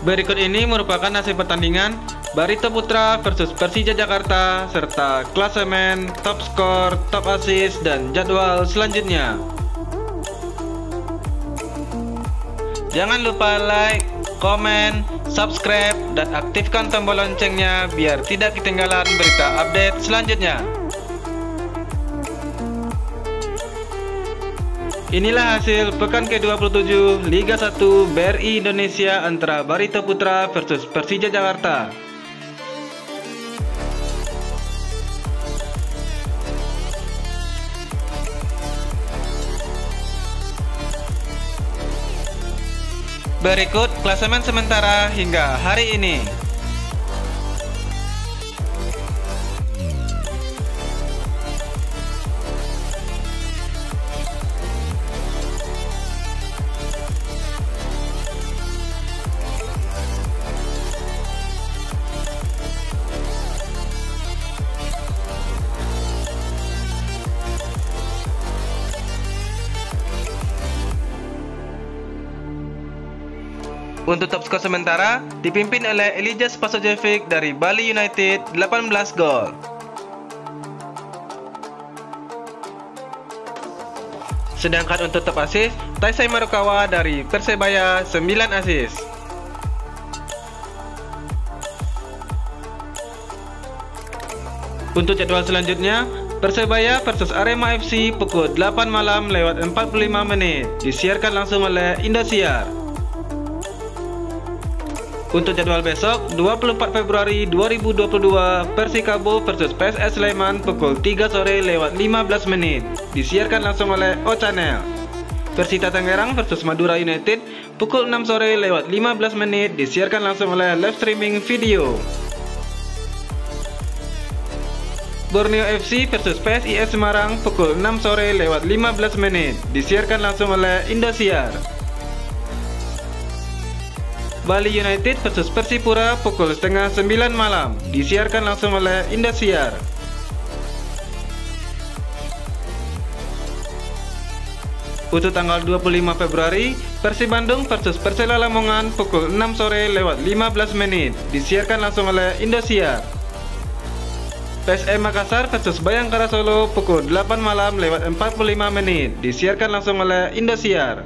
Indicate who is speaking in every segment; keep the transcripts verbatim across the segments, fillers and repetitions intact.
Speaker 1: Berikut ini merupakan hasil pertandingan Barito Putra versus Persija Jakarta serta klasemen, top skor, top assist, dan jadwal selanjutnya. Jangan lupa like, komen, subscribe, dan aktifkan tombol loncengnya biar tidak ketinggalan berita update selanjutnya. Inilah hasil pekan ke dua puluh tujuh Liga satu B R I Indonesia antara Barito Putra versus Persija Jakarta. Berikut klasemen sementara hingga hari ini. Untuk top skor sementara dipimpin oleh Elijah Spasojevic dari Bali United delapan belas gol. Sedangkan untuk top assist, Taisei Marukawa dari Persebaya sembilan assist. Untuk jadwal selanjutnya, Persebaya versus Arema F C pukul delapan malam lewat empat puluh lima menit, disiarkan langsung oleh Indosiar. Untuk jadwal besok, dua puluh empat Februari dua ribu dua puluh dua, Persikabo versus P S S Sleman pukul tiga sore lewat lima belas menit, disiarkan langsung oleh O Channel. Persita Tangerang versus Madura United pukul enam sore lewat lima belas menit, disiarkan langsung oleh live streaming video. Borneo F C versus P S I S Semarang pukul enam sore lewat lima belas menit, disiarkan langsung oleh Indosiar. Bali United versus Persipura pukul setengah sembilan malam, disiarkan langsung oleh Indosiar. Untuk tanggal dua puluh lima Februari, Persib Bandung versus Persela Lamongan pukul enam sore lewat lima belas menit, disiarkan langsung oleh Indosiar. P S M Makassar versus Bayangkara Solo pukul delapan malam lewat empat puluh lima menit, disiarkan langsung oleh Indosiar.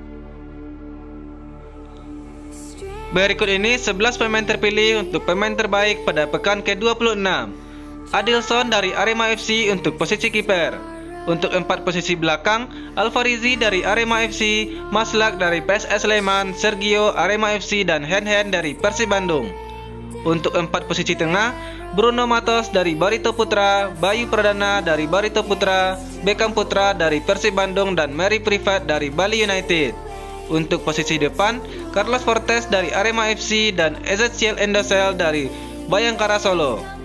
Speaker 1: Berikut ini sebelas pemain terpilih untuk pemain terbaik pada pekan ke dua puluh enam. Adilson dari Arema F C untuk posisi kiper. Untuk empat posisi belakang, Alfarizi dari Arema F C, Maslak dari P S S Sleman, Sergio Arema F C, dan Hen Hen dari Persib Bandung. Untuk empat posisi tengah, Bruno Matos dari Barito Putra, Bayu Pradana dari Barito Putra, Beckham Putra dari Persib Bandung, dan Mary Privat dari Bali United. Untuk posisi depan, Carlos Fortes dari Arema F C dan Ezekiel Endosel dari Bayangkara Solo.